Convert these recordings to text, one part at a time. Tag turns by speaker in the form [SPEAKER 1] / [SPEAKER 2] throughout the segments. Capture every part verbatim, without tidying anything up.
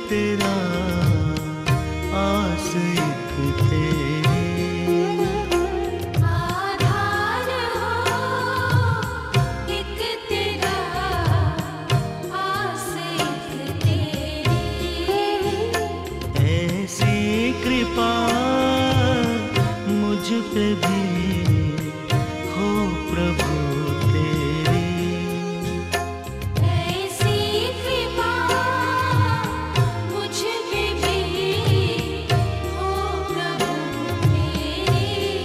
[SPEAKER 1] तेरा आस एक तेरी।
[SPEAKER 2] आधार हो एक तेरा आस एक तेरी।
[SPEAKER 1] ऐसी कृपा मुझ पे भी हो प्रभु तेरी।
[SPEAKER 2] ऐसी कृपा मुझ पे भी हो प्रभु तेरी।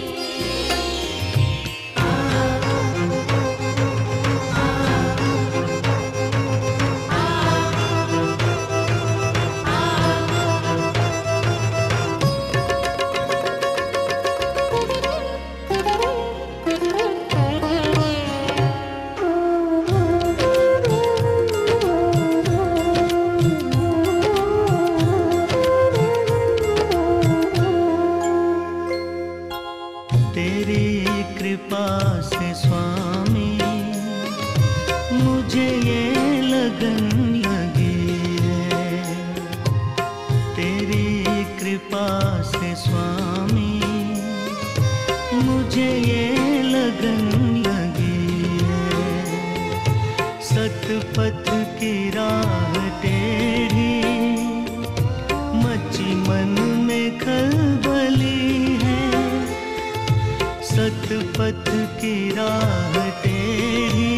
[SPEAKER 1] तेरी कृपा से स्वामी मुझे ये लगन लगी है। तेरी कृपा से स्वामी मुझे ये लगन लगी है। सतपथ की राह टेढ़ी मची मन में खलबली है। सतपथ की राह टेढ़ी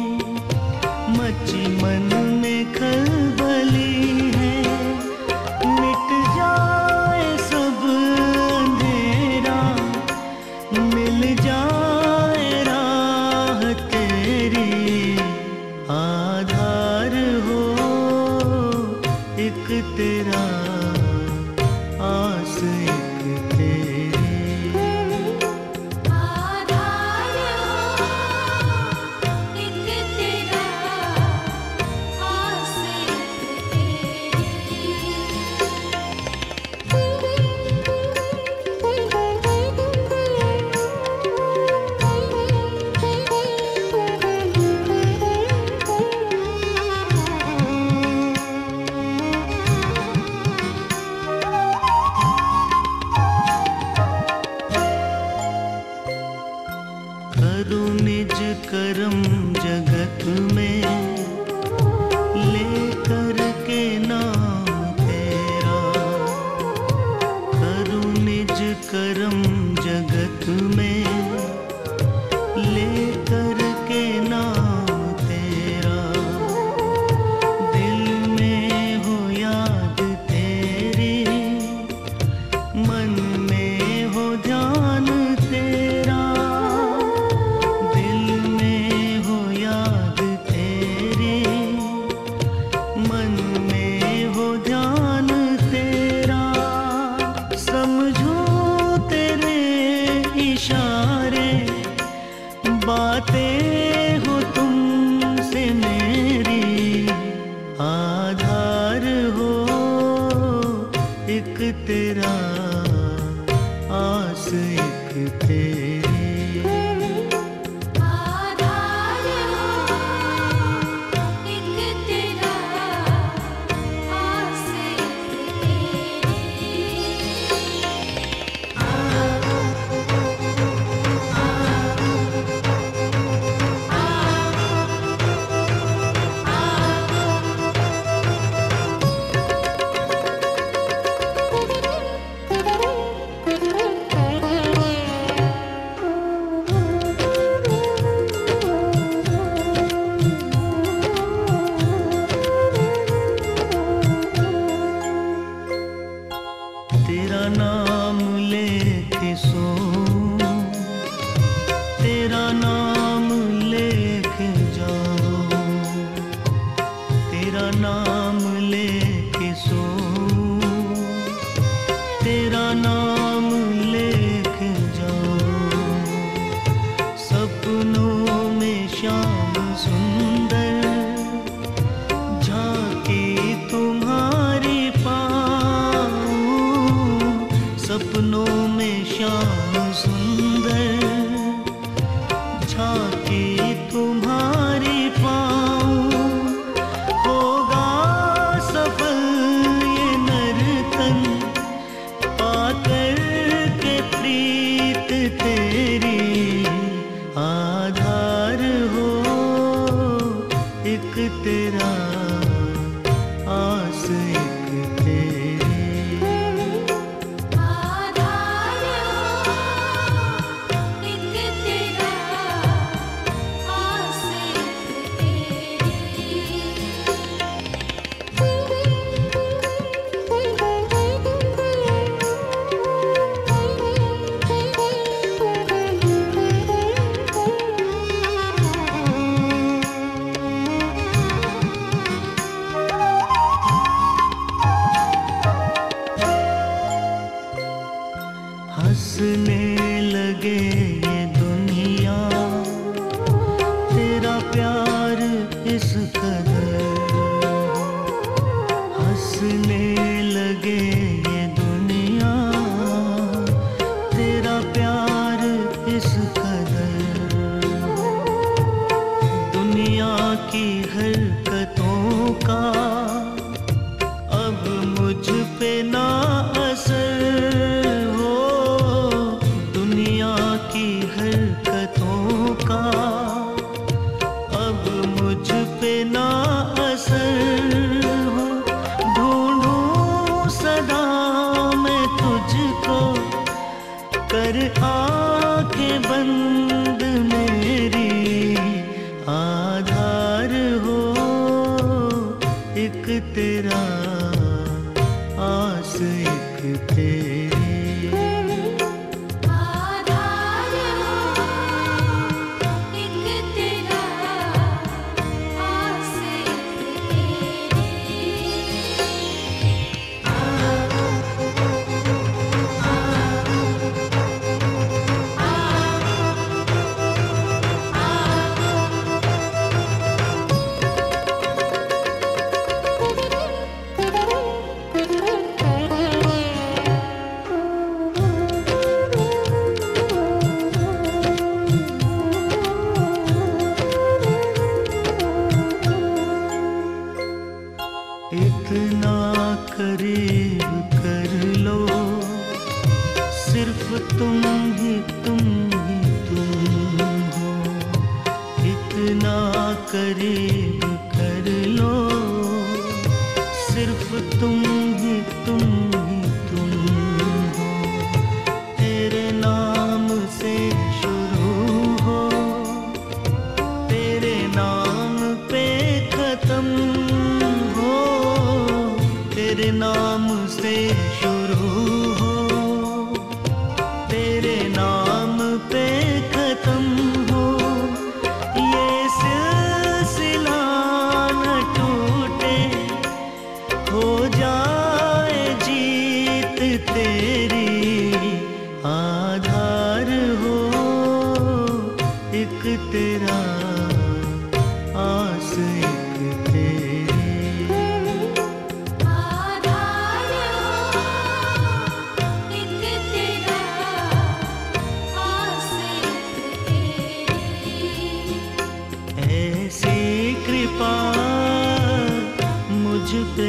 [SPEAKER 1] मची मन में खलबली है। मिट जाए सब अंधेरा मिल जाए राह तेरी। आधार हो एक तेरा आस एक तेरी।
[SPEAKER 2] आधार हो एक तेरा आस एक
[SPEAKER 1] करूं निज करम जगत में लेकर के नाम तेरा। करूं निज करम जगत में लेकर के नाम तेरा। दिल में हो याद तेरी मन में हो ध्यान तेरा। दिल में हो याद तेरी मन में हो ध्यान तेरा। समझो तेरे इशारे बातें हो तुमसे मेरी। आधार हो एक तेरा आस एक तेरी।
[SPEAKER 2] आधार हो एक तेरा आस एक
[SPEAKER 1] तेरा नाम लेके सो तेरा नाम लेके जाओ। तेरा नाम लेके सो तेरा नाम लेके जाओ। सपनों में श्याम सुंदर झांकी तुम्हारी पाऊं। सपनों में श्याम सुंदर झांकी तुम्हारी पाऊं। होगा सफल लगे ये दुनिया, तेरा प्यार इस कदर हंसने लगे ये दुनिया, तेरा प्यार इस कदर दुनिया की हरकतों का अब मुझ पे ना असर हो, दुनिया की हरकतों का अब मुझ पे ना असर हो। ढूंढूं सदा मैं तुझको, कर आंखें बंद मेरी, आधार हो एक तेरा, आस एक तेरी।
[SPEAKER 2] आधार हो एक तेरा, आस एक तेरी।
[SPEAKER 1] इतना करीब कर लो, सिर्फ तुम ही तुम ही तुम हो। इतना करीब कर लो, सिर्फ तुम ही तुम ही तुम हो। तेरे नाम से शुरू हो, तेरे नाम पे खत्म, तेरे नाम से शुरू हो, तेरे नाम पे खत्म हो। ये सिलसिला न टूटे, हो जाए जीत तेरी, आधार हो एक तेरा, आस एक तेरी।
[SPEAKER 2] आधार हो एक तेरा, आस एक तेरी।
[SPEAKER 1] ऐसी कृपा मुझ पे